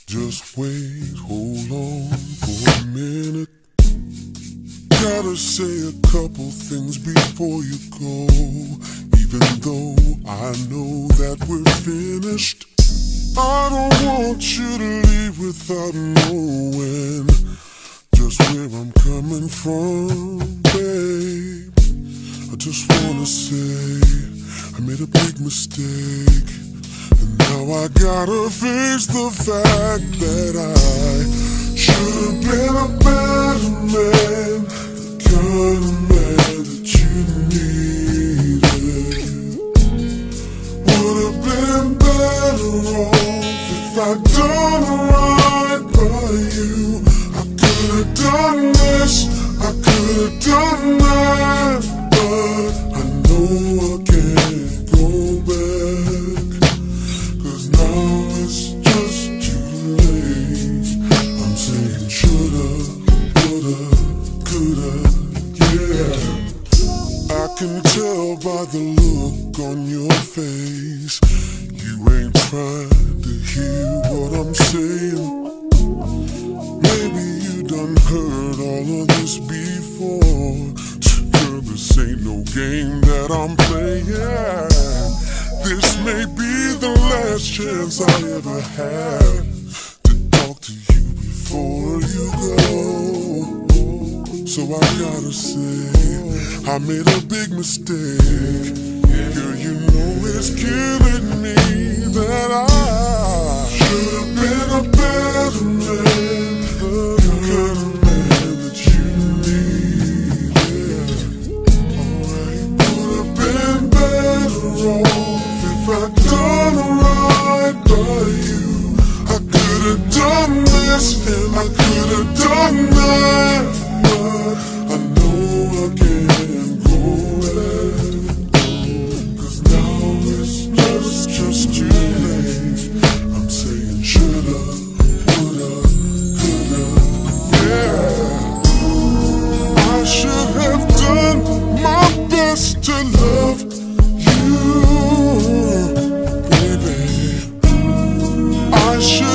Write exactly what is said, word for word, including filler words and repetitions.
Just wait, hold on for a minute. Gotta say a couple things before you go. Even though I know that we're finished, I don't want you to leave without knowing just where I'm coming from, babe. I just wanna say I made a big mistake, and now I gotta face the fact that I should've been a better man, the kind of man that you needed. Would've been better off if I'd done right by you. I could've done this, I could've done that, but I know I can't go back, 'cause now it's just too late. I'm saying shoulda, woulda, coulda, yeah. I can tell by the look on your face, you ain't trying to hear what I'm saying. Maybe you done heard all of this before. Girl, this ain't no game that I'm playing. This may be the last chance I ever had to talk to you before you go. So I gotta say, I made a big mistake. Girl, you know it's killing me that I should've been a better man, the kind of man that you needed. Alright, would've been better off if I'd done right by you. I could've done this and I could've done that, but I know I can't go back, 'cause now it's just, just too late. I'm saying shoulda, woulda, coulda, yeah. I should have done my best to love you, baby. I should